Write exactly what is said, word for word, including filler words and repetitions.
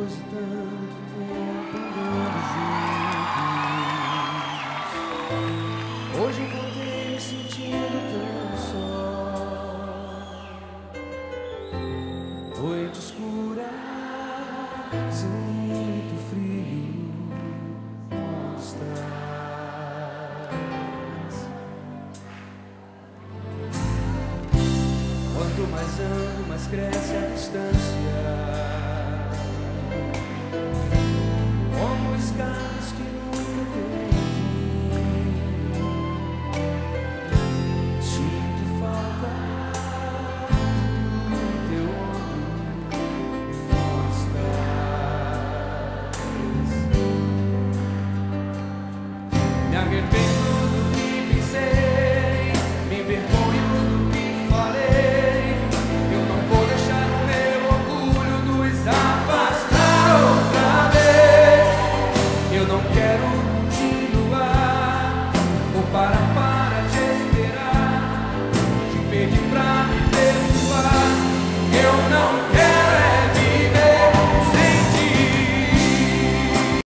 Depois de tanto tempo andando juntos, hoje voltei me sentindo tão só. Noite escura, sem muito frio, onde estás? Quanto mais ando, mais cresce a distância, como escadas que nunca têm fim. Sinto falta do teu ombro, onde estás? Me arrependo do que pensei, me envergonho do que falei. Eu não vou deixar o meu orgulho nos afastar outra vez. Eu não quero continuar ou parar para te esperar, te pedir pra me perdoar. Eu não